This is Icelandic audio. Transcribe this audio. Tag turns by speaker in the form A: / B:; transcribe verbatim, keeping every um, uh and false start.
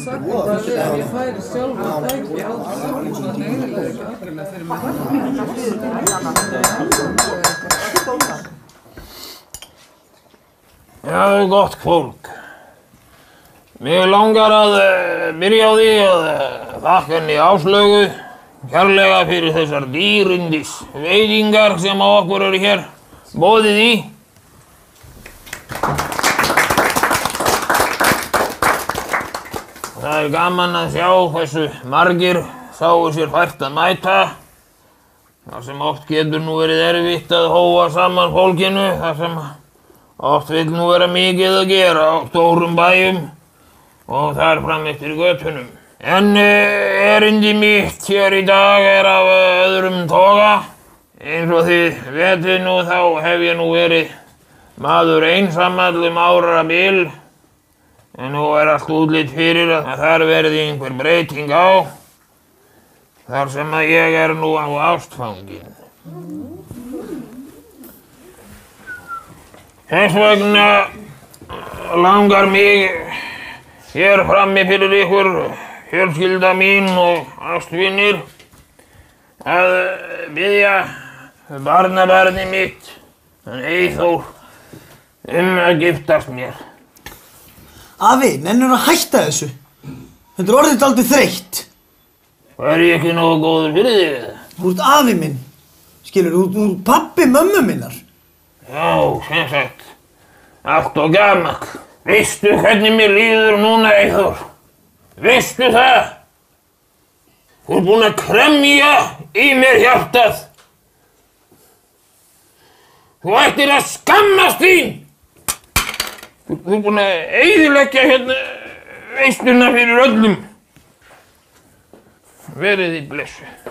A: sagt bara við að ég færi sjálf að tæki á þessu þannig eiginlega ekki aðgreiðlega fyrir mig.
B: Já, gott fólk. Mig langar að byrja á því að þakka henni Áslaugu kærlega fyrir þessar dýrindis veitingar sem á okkur eru hér boðið í. Það er gaman að sjá hversu margir sáu sér fært að mæta. Það sem oft getur nú verið erfitt að hóa saman fólkinu, það sem oft vill nú vera mikið að gera á stórum bæjum og þar fram eftir götunum. En erindi mitt hér í dag er af öðrum toga. Eins og þið vetið nú þá hef ég nú verið maður einsamall um árabil. En nú er allt útlit fyrir að þar verði einhver breyting á, þar sem að ég er nú á ástfangin. Þess vegna langar mig hér frammi fyrir ykkur, fjölskylda mín og ástvinir, að biðja barnabarni mitt, hann Eyþór, um að giftast mér.
C: Afi, nennirðu að hætta þessu? Þetta er orðið dálítið þreytt.
B: Er ég ekki nógu góður fyrir þig?
C: Þú ert afi minn. Skilur, þú ert pabbi mömmu minnar.
B: Já, sem sagt. Allt og gamall. Veistu hvernig mér líður núna, Eyþór? Veistu það? Þú ert búinn að kremja í mér hjartað. Þú ættir að skammast þín. Þú ert búinn að eyðileggja hérna veisluna fyrir öllum. Verið í blessu.